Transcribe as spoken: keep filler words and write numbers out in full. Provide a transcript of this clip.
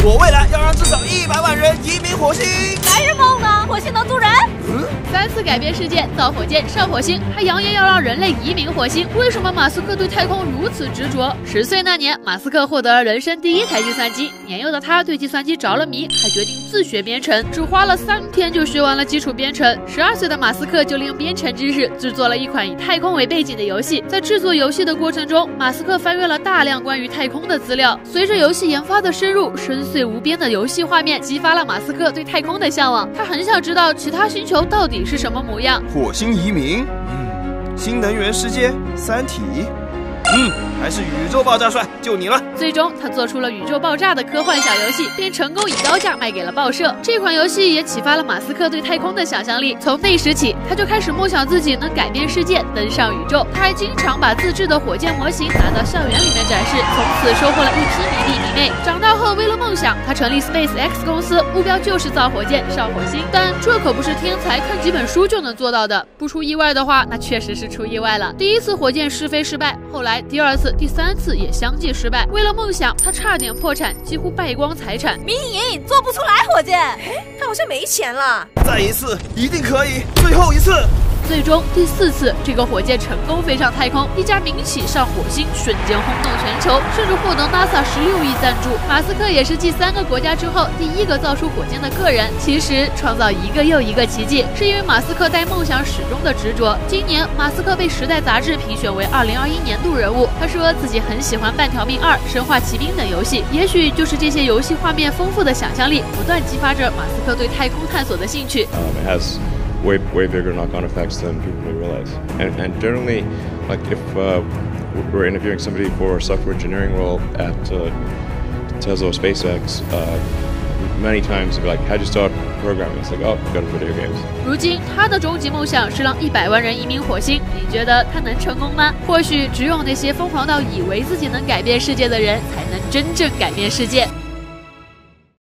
我未来要让至少一百万人移民火星。 白日梦呢？火星能住人？ 嗯， 三次改变世界，造火箭上火星，还扬言要让人类移民火星。为什么马斯克对太空如此执着？十岁那年，马斯克获得了人生第一台计算机。年幼的他对计算机着了迷，还决定自学编程，只花了三天就学完了基础编程。十二岁的马斯克就利用编程知识制作了一款以太空为背景的游戏。在制作游戏的过程中，马斯克翻阅了大量关于太空的资料。随着游戏研发的深入，深邃无边的游戏画面激发了马斯克对太空的向往。他很想知道其他星球到底是什么模样。 火星移民，嗯，新能源世界，三体，嗯，还是宇宙爆炸帅，就你了。 最终，他做出了宇宙爆炸的科幻小游戏，并成功以高价卖给了报社。这款游戏也启发了马斯克对太空的想象力。从那时起，他就开始梦想自己能改变世界，登上宇宙。他还经常把自制的火箭模型拿到校园里面展示，从此收获了一批迷弟迷妹。长大后，为了梦想，他成立 SpaceX 公司，目标就是造火箭上火星。但这可不是天才看几本书就能做到的。不出意外的话，那确实是出意外了。第一次火箭试飞失败，后来第二次、第三次也相继失败。为了梦想，他差点破产，几乎败光财产。 民营做不出来火箭，哎，他好像没钱了。 再一次，一定可以，最后一次。 最终第四次，这个火箭成功飞上太空，一家民企上火星，瞬间轰动全球，甚至获得 NASA 十六亿赞助。马斯克也是继三个国家之后第一个造出火箭的个人。其实创造一个又一个奇迹，是因为马斯克对梦想始终的执着。今年，马斯克被《时代》杂志评选为二零二一年度人物。他说自己很喜欢《半条命二》《生化奇兵》等游戏，也许就是这些游戏画面丰富的想象力，不断激发着马斯克对太空探索的兴趣。 Um, it has way way bigger knock-on effects than people may realize. And and generally, like if uh, we're interviewing somebody for a software engineering role at uh, Tesla or SpaceX, uh, many times they'll be like, "How'd you start programming?" It's like, "Oh, got into video games." 如今，他的终极梦想是让一百万人移民火星。你觉得他能成功吗？或许只有那些疯狂到以为自己能改变世界的人，才能真正改变世界。